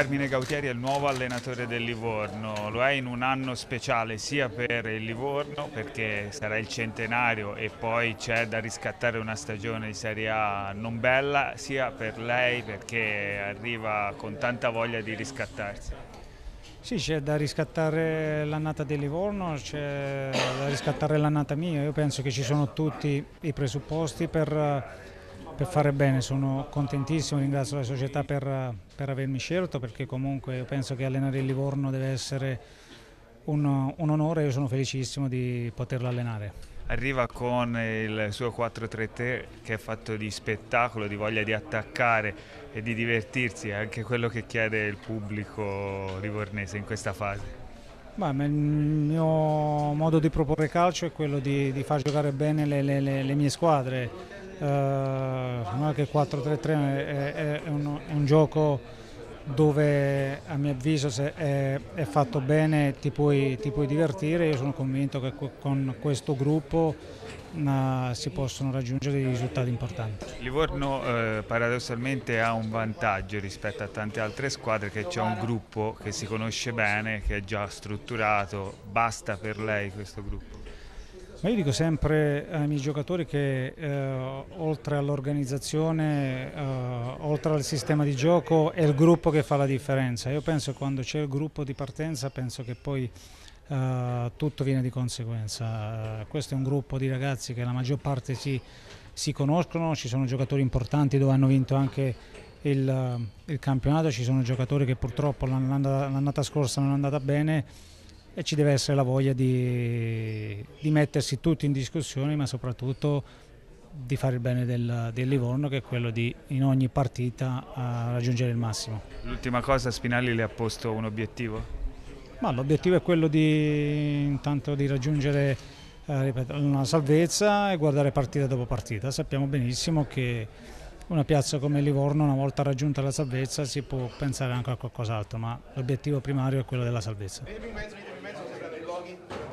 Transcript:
Carmine Gautieri è il nuovo allenatore del Livorno, lo è in un anno speciale sia per il Livorno perché sarà il centenario e poi c'è da riscattare una stagione di Serie A non bella, sia per lei perché arriva con tanta voglia di riscattarsi. Sì, c'è da riscattare l'annata del Livorno, c'è da riscattare l'annata mia. Io penso che ci sono tutti i presupposti per fare bene. Sono contentissimo, ringrazio la società per avermi scelto, perché comunque io penso che allenare il Livorno deve essere un onore e io sono felicissimo di poterlo allenare. Arriva con il suo 4-3-3 che è fatto di spettacolo, di voglia di attaccare e di divertirsi, è anche quello che chiede il pubblico livornese in questa fase. Il mio modo di proporre calcio è quello di far giocare bene le mie squadre. Non è che il 4-3-3 è un gioco dove a mio avviso se è fatto bene ti puoi divertire. Io sono convinto che con questo gruppo si possono raggiungere dei risultati importanti. Livorno paradossalmente ha un vantaggio rispetto a tante altre squadre, che c'è un gruppo che si conosce bene, che è già strutturato. Basta per lei questo gruppo? Ma io dico sempre ai miei giocatori che oltre all'organizzazione, oltre al sistema di gioco, è il gruppo che fa la differenza. Io penso che quando c'è il gruppo di partenza, penso che poi tutto viene di conseguenza. Questo è un gruppo di ragazzi che la maggior parte si conoscono, ci sono giocatori importanti dove hanno vinto anche il campionato, ci sono giocatori che purtroppo l'annata scorsa non è andata bene e ci deve essere la voglia di mettersi tutti in discussione, ma soprattutto di fare il bene del Livorno, che è quello di in ogni partita raggiungere il massimo. L'ultima cosa, Spinelli le ha posto un obiettivo? Ma l'obiettivo è quello intanto di raggiungere ripeto, una salvezza e guardare partita dopo partita. Sappiamo benissimo che una piazza come Livorno, una volta raggiunta la salvezza, si può pensare anche a qualcos'altro, ma l'obiettivo primario è quello della salvezza.